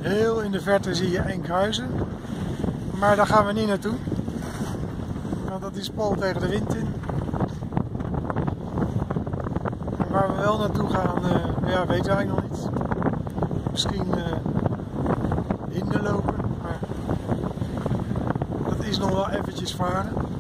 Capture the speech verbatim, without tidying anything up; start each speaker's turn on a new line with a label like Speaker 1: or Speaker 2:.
Speaker 1: Heel in de verte zie je Enkhuizen, maar daar gaan we niet naartoe, want dat is pal tegen de wind in. En waar we wel naartoe gaan, uh, ja, weten we eigenlijk nog niet. Misschien uh, Hinderlopen, maar dat is nog wel eventjes varen.